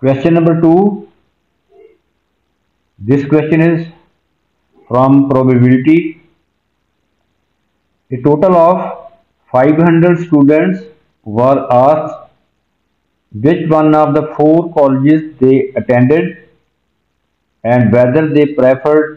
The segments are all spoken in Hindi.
Question number 2. This question is from probability. A total of 500 students were asked which one of the four colleges they attended and whether they preferred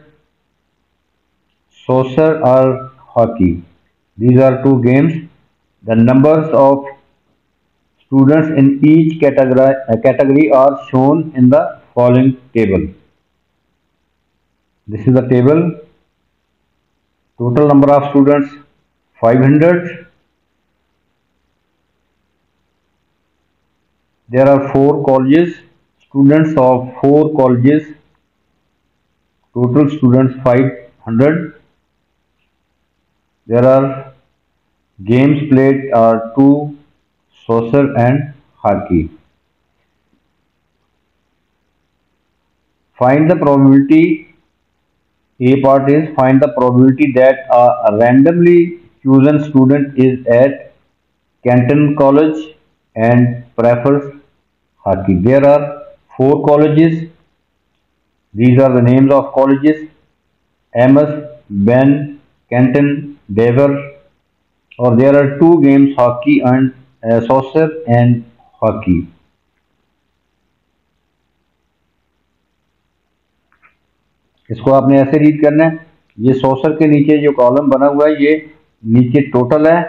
soccer or hockey. These are two games. The numbers of students in each category are shown in the following table. This is the table. Total number of students 500. There are four colleges. Students of four colleges. Total students 500. There are games played are two, soccer and hockey. Find the probability. A part is find the probability that a randomly chosen student is at Canton College and prefers hockey. There are four colleges. These are the names of colleges: Amos, Ben, Canton, Dever. Or there are two games: hockey and soccer and hockey. इसको आपने ऐसे रीड करना है। ये सॉसर के नीचे जो कॉलम बना हुआ है ये नीचे टोटल है।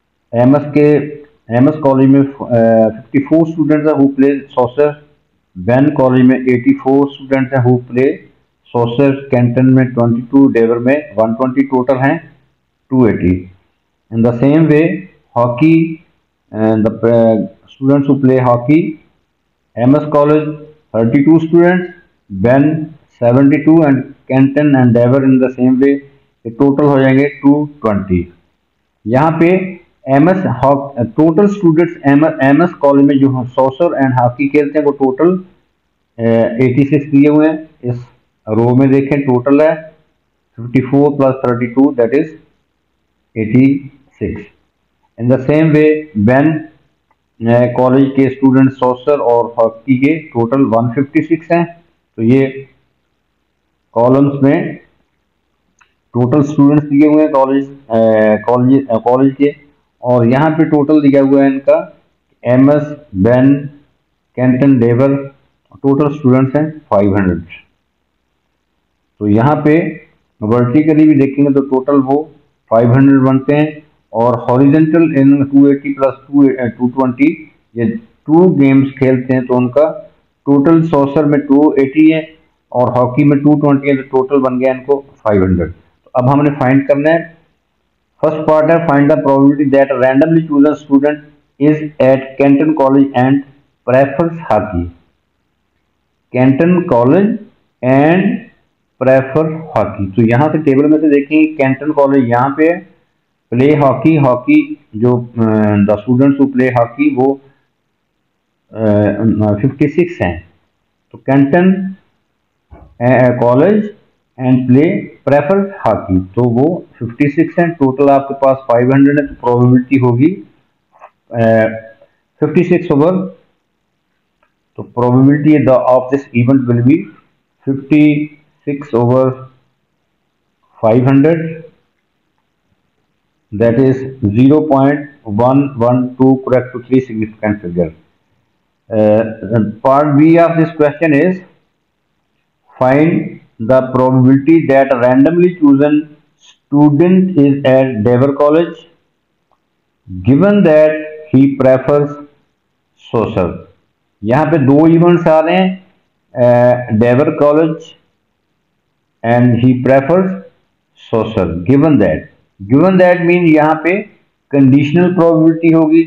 एमएस कॉलेज में 54 स्टूडेंट्स हैं who play soccer. Ben college में 84 स्टूडेंट्स हैं हु प्ले सॉसर। कैंटन में 22, डेवर में 120 टोटल हैं 280। In the same way hockey the students who play hockey, MS college 32 students, Ben 72 and Canton and Dever in the same way total हो जाएंगे 220। यहाँ पे MS total students MS college में जो सॉसर एंड हॉकी खेलते हैं वो टोटल 86 दिए हुए हैं। इस रो में देखें टोटल है 54 plus 32 that is 86। In the same way Ben college के स्टूडेंट सॉसर और हॉकी के टोटल 156 हैं। तो ये कॉलम्स में टोटल स्टूडेंट्स दिए हुए हैं कॉलेज के, और यहाँ पे टोटल दिया हुआ है इनका MS, Ben, Canton, Dever, total students हैं 500। तो यहाँ पे वर्टिकली भी देखेंगे तो टोटल वो 500 बनते हैं, और हॉरिजेंटल इन 280 प्लस 220 ये टू गेम्स खेलते हैं तो उनका टोटल सॉसर में 280 है और हॉकी में 220 है, तो टोटल बन गया इनको 500। तो अब हमने फाइंड करना है। फर्स्ट पार्ट है find the probability that randomly chosen student is at Canton college and prefers hockey. Canton college and prefer hockey. तो यहाँ से टेबल में से देखेंगे कैंटन कॉलेज यहाँ पे है, प्ले हॉकी, हॉकी जो the students who play hockey वो 56 हैं। तो Canton college and play prefer hockey तो वो 56 हैं। टोटल आपके पास 500 है, तो प्रोबेबिलिटी होगी 56 ओवर। तो probability of this event will be 56 over 500, that is 0.112 correct to 3 significant figure. Part B of this question is find the probability that a randomly chosen student is at Dever College given that he prefers social. यहाँ पे दो इवेंट्स आ रहे हैं, Dever College and he prefers social given that mean यहाँ पे कंडीशनल प्रोबेबिलिटी होगी।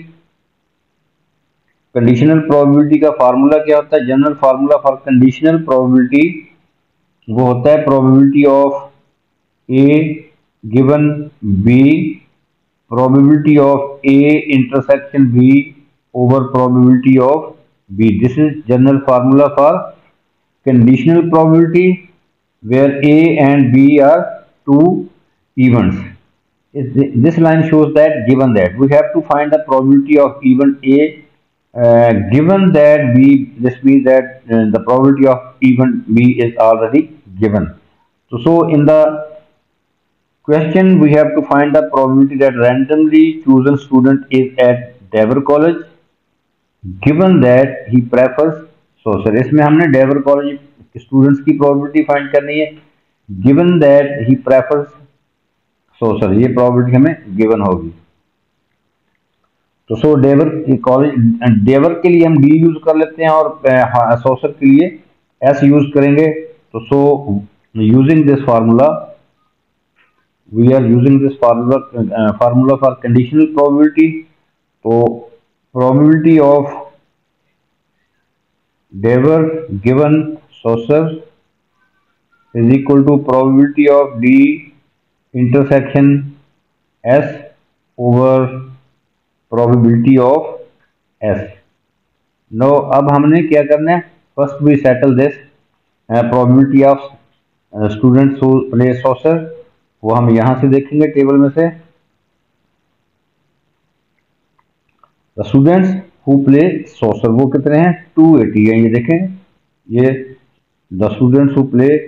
कंडीशनल प्रोबेबिलिटी का फार्मूला क्या होता है? General formula for conditional probability वो होता है probability of A given B, probability of A intersection B over probability of B. This is general formula for conditional probability where A and B are two events. This line shows that given that we have to find the probability of event A given that B, this means that the probability of event B is already given. So in the question, we have to find the probability that randomly chosen student is at Dever College, given that he prefers social. इसमें हमने Dever College स्टूडेंट्स की प्रोबेबिलिटी फाइंड करनी है, given that he prefers social, ये प्रोबेबिलिटी हमें गिवन होगी। तो सो डेवर कॉलेज, डेवर के लिए हम डी यूज कर लेते हैं और सोशल के लिए एस यूज करेंगे। तो so using this formula, we are using this formula for conditional probability. तो probability of Dever given social is equal to probability of D intersection S over probability of S. Now अब हमने क्या करना है, first we settle this probability of students who play social, वो हम यहाँ से देखेंगे टेबल में से। The students who play social वो कितने हैं, 280 है। ये देखें, ये the students who play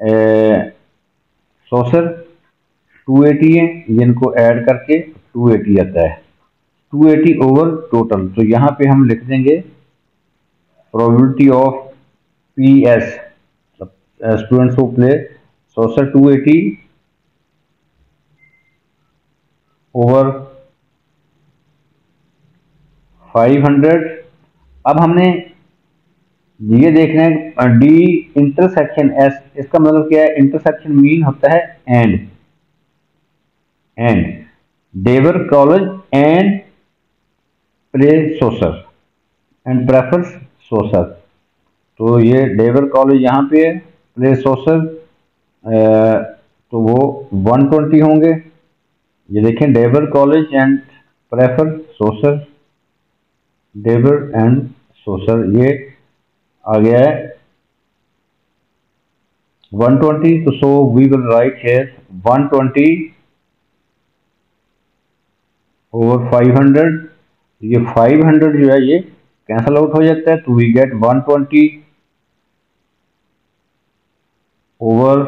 social 280 है, इनको ऐड करके 280 आता है, 280 ओवर टोटल। तो यहाँ पे हम लिख देंगे probability of P S, students who play social 280 over 500। अब हमने ये देखना है डी इंटरसेक्शन एस, इसका मतलब क्या है, इंटरसेक्शन मीन होता है and Dever college and play social and prefers social. तो ये डेवर कॉलेज यहाँ पे है, प्ले सोशल तो वो 120 होंगे। ये देखें, Dever college and prefer social, Dever and social, ये आ गया है 120। तो so we will write here 120 over 500। ये 500 जो है ये कैंसल आउट हो जाता है, तो we get 120 over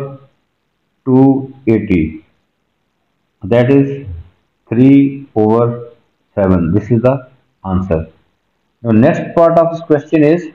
280, that is 3 over 7। This is the answer. Now next part of this question is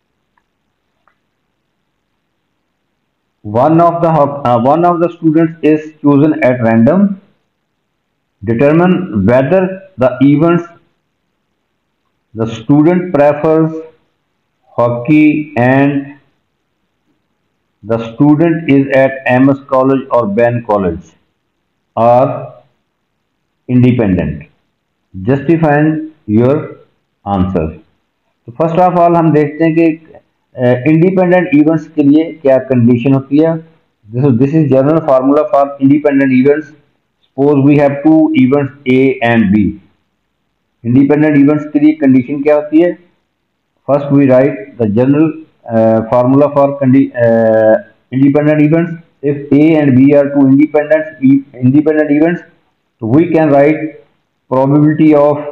one of the students is chosen at random. Determine whether the events the student prefers hockey and the student is at MS College or Ben College are independent. Justify your answer. तो फर्स्ट ऑफ ऑल हम देखते हैं कि इंडिपेंडेंट इवेंट्स के लिए क्या कंडीशन होती है। This is general formula for independent events. Suppose we have two events A and B. Independent events के लिए कंडीशन क्या होती है, first we write the general formula for independent events. If A and B are two independent events, तो we can write probability of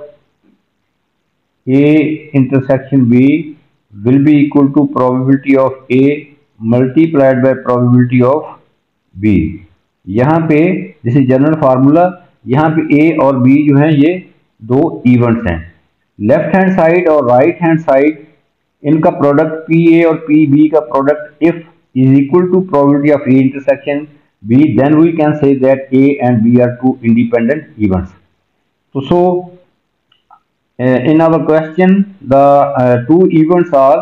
A intersection B will be equal to probability of A multiplied by probability of B। यहाँ पे दिस इज जनरल फार्मूला, यहाँ पे A और B जो है ये दो इवेंट्स हैं। लेफ्ट हैंड साइड और राइट हैंड साइड इनका प्रोडक्ट PA और PB का product if is equal to probability of A intersection B, then we can say that A and B are two independent events। तो so in our question the two events are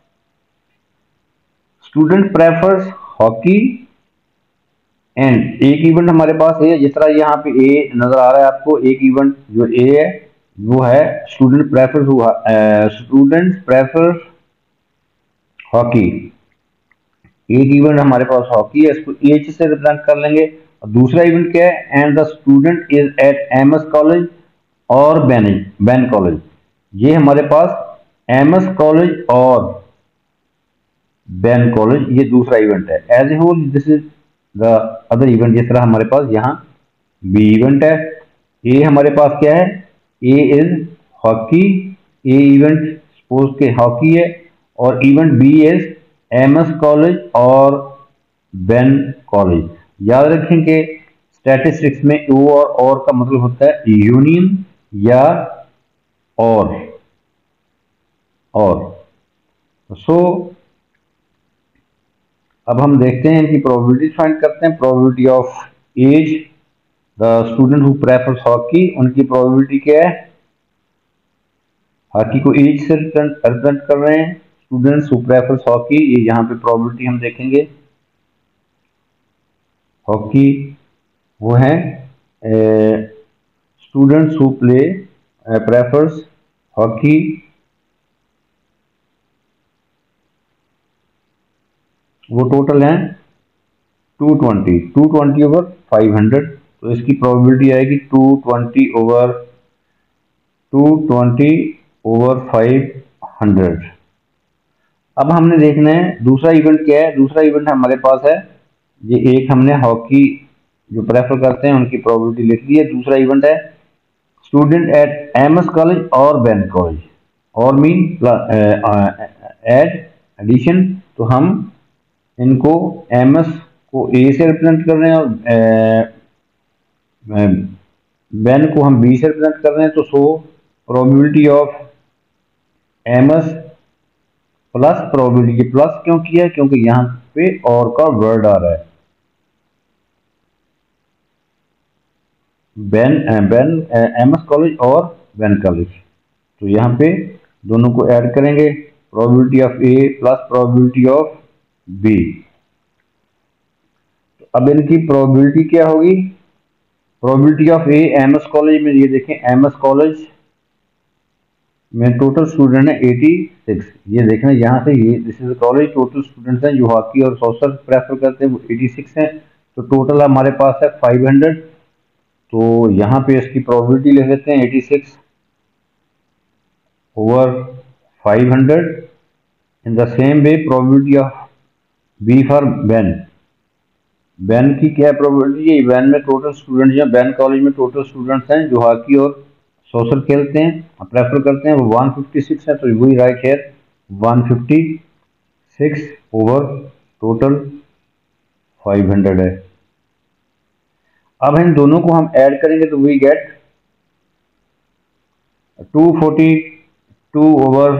student prefers hockey and एक इवेंट हमारे पास है, जिस तरह यहाँ पे ए नजर आ रहा है आपको, एक इवेंट जो ए है वो है स्टूडेंट प्रेफर हॉकी। एक इवेंट हमारे पास हॉकी है, इसको एच से रिप्रेजेंट कर लेंगे। और दूसरा इवेंट क्या है, and the student is at MS college और बेन कॉलेज। ये हमारे पास एमएस कॉलेज और बेन कॉलेज, ये दूसरा इवेंट है। As a whole this is the other event. जिस तरह हमारे पास यहाँ बी इवेंट है, ए हमारे पास क्या है, A is hockey, A event suppose के हॉकी है और event B is MS college और बेन कॉलेज। याद रखें कि स्टैटिस्टिक्स में ओ और का मतलब होता है यूनियन या और। सो अब हम देखते हैं कि प्रोबेबिलिटी फाइंड करते हैं। Probability of A's, the student who prefers hockey, उनकी प्रोबेबिलिटी क्या है? हॉकी को एज से रिप्रेजेंट कर रहे हैं, स्टूडेंट्स हु प्रेफर्स हॉकी, ये यहाँ पे प्रोबेबिलिटी हम देखेंगे। हॉकी वो है students who play prefers hockey, वो टोटल है 220 ओवर 500। तो इसकी प्रोबेबिलिटी आएगी 220 ओवर 500। अब हमने देखना है दूसरा इवेंट क्या है। दूसरा इवेंट हमारे पास है, ये एक हमने हॉकी जो प्रेफर करते हैं उनकी प्रोबेबिलिटी लिख दी है। दूसरा इवेंट है स्टूडेंट एट एमएस कॉलेज और बेन कॉलेज, और मीन एड एडिशन। तो हम इनको एमएस को ए से रिप्रेजेंट कर रहे हैं और बेन को हम बी से रिप्रेजेंट कर रहे हैं। तो so probability of MS plus probability, plus क्यों किया? क्योंकि यहाँ पे और का वर्ड आ रहा है। बेन एमएस कॉलेज और बेन कॉलेज, तो यहाँ पे दोनों को ऐड करेंगे, probability of A plus probability of B. तो अब इनकी प्रोबेबिलिटी क्या होगी? Probability of A MS college में, ये देखें एमएस कॉलेज में टोटल स्टूडेंट है 86। ये देखना यहाँ से, ये this is college, total students हैं जो हॉकी और सोशल प्रेफर करते हैं वो 86 हैं। तो टोटल हमारे पास है 500। तो यहाँ पे इसकी प्रोबेबिलिटी ले लेते हैं 86 over 500। In the same way probability of B for Ben, Ben की क्या प्रोबेबिलिटी है? बेन में टोटल स्टूडेंट या बेन कॉलेज में टोटल स्टूडेंट्स हैं जो हॉकी और सोशल खेलते हैं प्रेफर करते हैं, वो 156 है। तो वही राइट है 156 ओवर टोटल 500 है। अब इन दोनों को हम ऐड करेंगे तो वी गेट 242 ओवर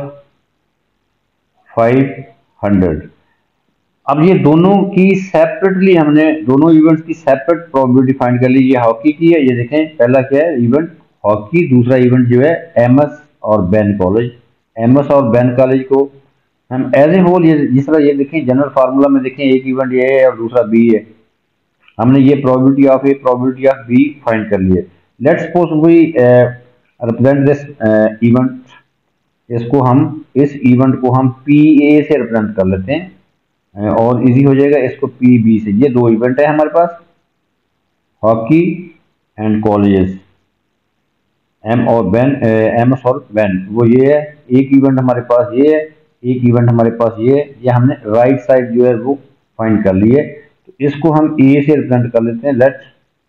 500। अब ये दोनों की सेपरेटली, हमने दोनों इवेंट्स की सेपरेट प्रोबेबिलिटी फाइंड कर ली। ये हॉकी की है, ये देखें पहला क्या है इवेंट हॉकी, दूसरा इवेंट जो है एमएस और बेन कॉलेज। एमएस और बेन कॉलेज को हम एज ए होल, ये जिस तरह ये देखें जनरल फार्मूला में देखें, एक इवेंट ये है और दूसरा बी है। हमने ये probability of A probability of B find कर लिए। Let's suppose we represent this event, इसको हम इस इवेंट को हम पी ए से रिप्रेजेंट कर लेते हैं और इजी हो जाएगा इसको पी बी से। ये दो इवेंट है हमारे पास, हॉकी एंड कॉलेजेस, एम और बेन, एमएस और बेन, वो ये है। एक इवेंट हमारे पास ये है, एक इवेंट हमारे पास ये है। ये हमने राइट साइड जो है वो फाइंड कर ली है। तो इसको हम ए से रिप्रेजेंट कर लेते हैं। लेट्स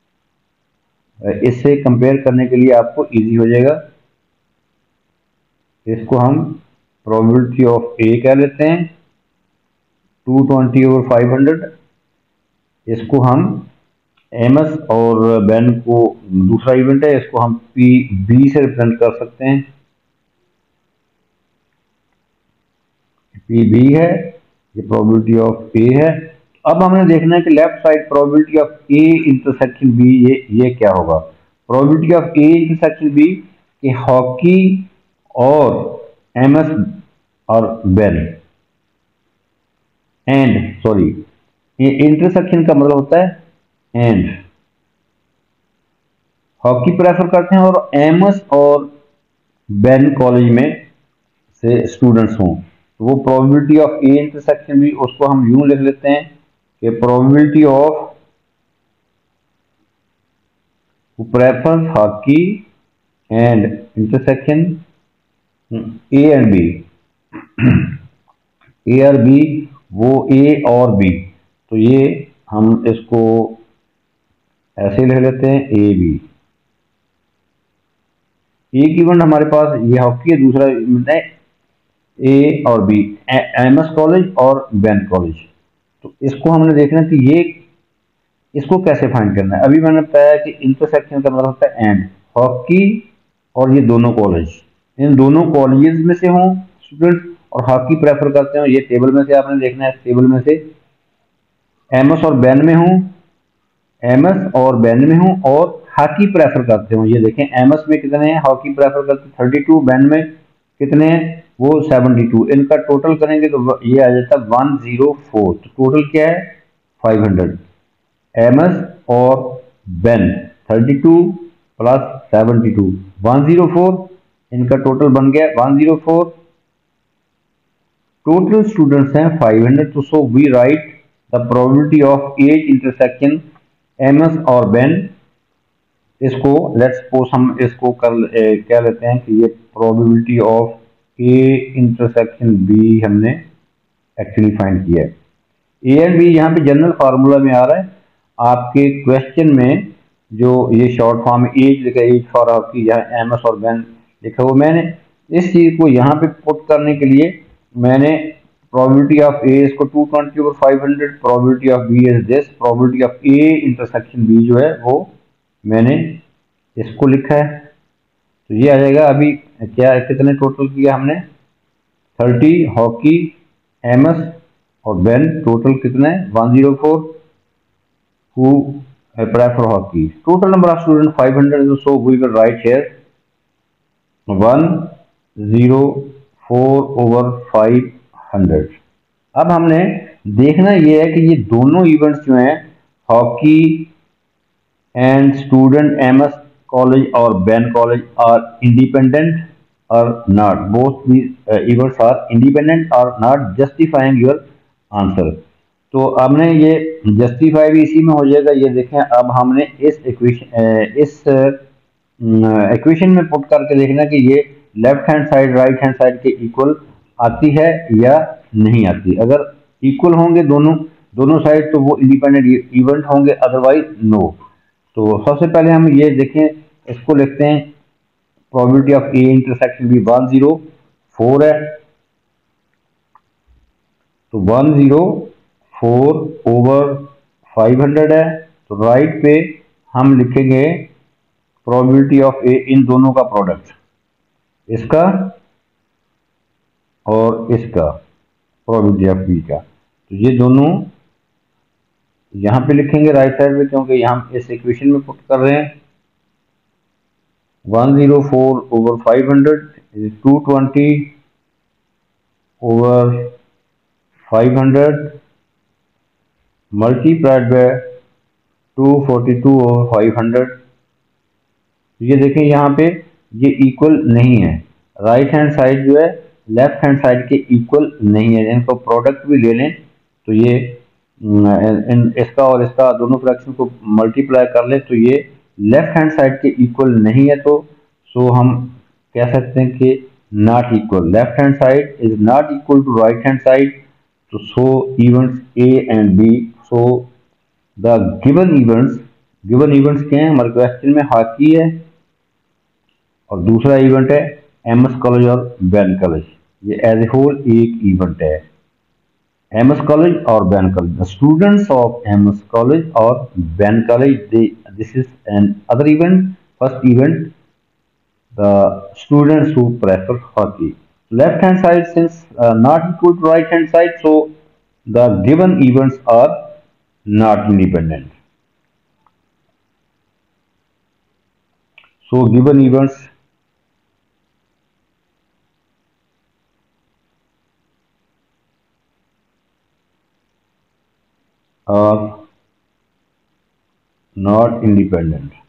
इससे कंपेयर करने के लिए आपको इजी हो जाएगा। इसको हम प्रोबेबिलिटी ऑफ ए कह लेते हैं 220 ओवर 500। इसको हम एमएस और बेन को दूसरा इवेंट है, इसको हम पी बी से रिप्रेजेंट कर सकते हैं। पी बी है, ये प्रोबेबिलिटी ऑफ ए है। अब हमने देखना है कि left side probability of A intersection B, ये क्या होगा? Probability of A intersection B कि हॉकी और एमएस और बेन एंड, सॉरी, ये इंटरसेक्शन का मतलब होता है एंड, हॉकी प्रेफर करते हैं और एमएस और बेन कॉलेज में से स्टूडेंट्स हों, तो वो प्रोबेबिलिटी ऑफ ए इंटरसेक्शन भी, उसको हम यूं लिख लेते हैं कि probability of prefer hockey and intersection A and B, A और बी, वो ए और बी। तो ये हम इसको ऐसे लिख लेते हैं ए बी। एक इवेंट हमारे पास ये हॉकी है, दूसरा इवेंट है ए और बी, एमएस कॉलेज और बैन कॉलेज। तो इसको हमने देखना कि ये इसको कैसे फाइंड करना है। अभी मैंने बताया कि इंटरसेक्शन का मतलब होता है एंड, हॉकी और ये दोनों कॉलेज, इन दोनों कॉलेजेस में से हों स्टूडेंट और हॉकी प्रेफर करते हो, ये टेबल में से आपने देखना है, टेबल में से एमएस और बैन में हूँ, एमएस और बैन में हूँ और हॉकी प्रेफर करते हो। ये देखें एमएस में कितने हैं, हॉकी प्रेफर करते 32, बैन में कितने हैं वो 72। इनका टोटल करेंगे तो ये आ जाता है 104। तो टोटल क्या है 500। एमएस और बेन 32 प्लस 72 104, इनका टोटल बन गया 104। टोटल स्टूडेंट्स हैं 500। तो so we write the probability of A's intersection MS और बेन। इसको लेट्स सपोज हम इसको क्या लेते हैं कि ये probability of A intersection B हमने एक्चुअली फाइंड किया है। ए एंड बी यहाँ पे जनरल फार्मूला में आ रहा है, आपके क्वेश्चन में जो ये शॉर्ट फॉर्म एज लिखा है, एज फॉर आपकी यहाँ एम एस और बैन लिखा हुआ, मैंने इस चीज को यहाँ पे पुट करने के लिए मैंने प्रोबेबिलिटी ऑफ ए इसको 220 over 500, probability of B is this, probability of A intersection B जो है वो मैंने इसको लिखा है। तो ये आ जाएगा। अभी क्या कितने टोटल किया हमने 30, हॉकी एमएस और बेन टोटल कितने 104 who apply for hockey. Total number of students 500, so we will write here 104 over 500। अब हमने देखना यह है कि ये दोनों इवेंट्स जो हैं hockey and student MS college और बैन कॉलेज आर इंडिपेंडेंट और not, both events are independent और नॉट जस्टिफाइंग योर आंसर। तो हमने ये जस्टिफाई भी इसी में हो जाएगा। ये देखें अब हमने इस इक्वेशन में पुट करके देखना कि ये left hand side right hand side के इक्वल आती है या नहीं आती। अगर इक्वल होंगे दोनों साइड तो वो इंडिपेंडेंट इवेंट होंगे, अदरवाइज नो। तो सबसे पहले हम ये देखें, इसको लिखते हैं probability of A intersection B 104 है। तो 104 ओवर 500 है। तो राइट पे हम लिखेंगे प्रोबेबिलिटी ऑफ ए, इन दोनों का प्रोडक्ट, इसका और इसका, प्रोबेबिलिटी ऑफ बी का। तो ये दोनों यहां पे लिखेंगे राइट साइड पे, क्योंकि हम इस इक्वेशन में पुट कर रहे हैं। 104 over 500 is 220 over 500 multiplied by 242 over 500। ये देखें यहाँ पे ये इक्वल नहीं है, राइट हैंड साइड जो है लेफ्ट हैंड साइड के इक्वल नहीं है। इनको प्रोडक्ट भी ले लें तो ये इसका और इसका दोनों फ्रैक्शन को मल्टीप्लाई कर लें तो ये लेफ्ट हैंड साइड के इक्वल नहीं है। तो सो हम कह सकते हैं कि not equal, left hand side is not equal to right hand side. तो so events A and B, so the given events क्या है हमारे क्वेश्चन में, हॉकी है और दूसरा इवेंट है एमएस कॉलेज और बैन कॉलेज। ये एज ए होल एक इवेंट है, एमएस कॉलेज और Ben college. The students of MS college और Ben college, this is an other event. First event the students who prefer hockey, left hand side since not equal to right hand side, so the given events are not independent. So given events are not independent.